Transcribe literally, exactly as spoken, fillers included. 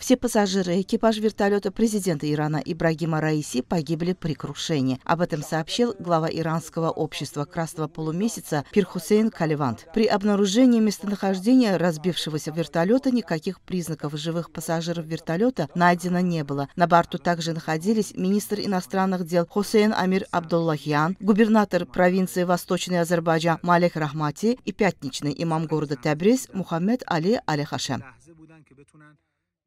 Все пассажиры, экипаж вертолета президента Ирана Ибрагима Раиси погибли при крушении. Об этом сообщил глава иранского общества Красного полумесяца Пир Хусейн Каливант. При обнаружении местонахождения разбившегося вертолета никаких признаков живых пассажиров вертолета найдено не было. На борту также находились министр иностранных дел Хусейн Амир Абдуллахьян, губернатор провинции Восточный Азербайджан Малек Рахмати и пятничный имам города Табриз Мухаммед Али Алихашем.